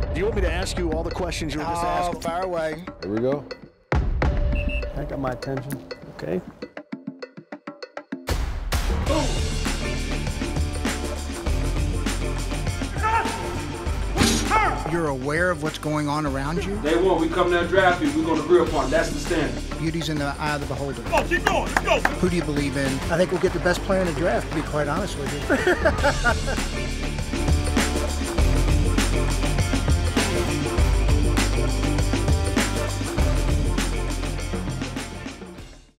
Do you want me to ask you all the questions you were just asking? Oh, fire away. Here we go. That got my attention. Okay. You're aware of what's going on around you. Day one, we come there draft you, we're going to agree upon. That's the standard. Beauty's in the eye of the beholder. Oh, keep going, let's go. Who do you believe in? I think we'll get the best player in the draft, to be quite honest with you.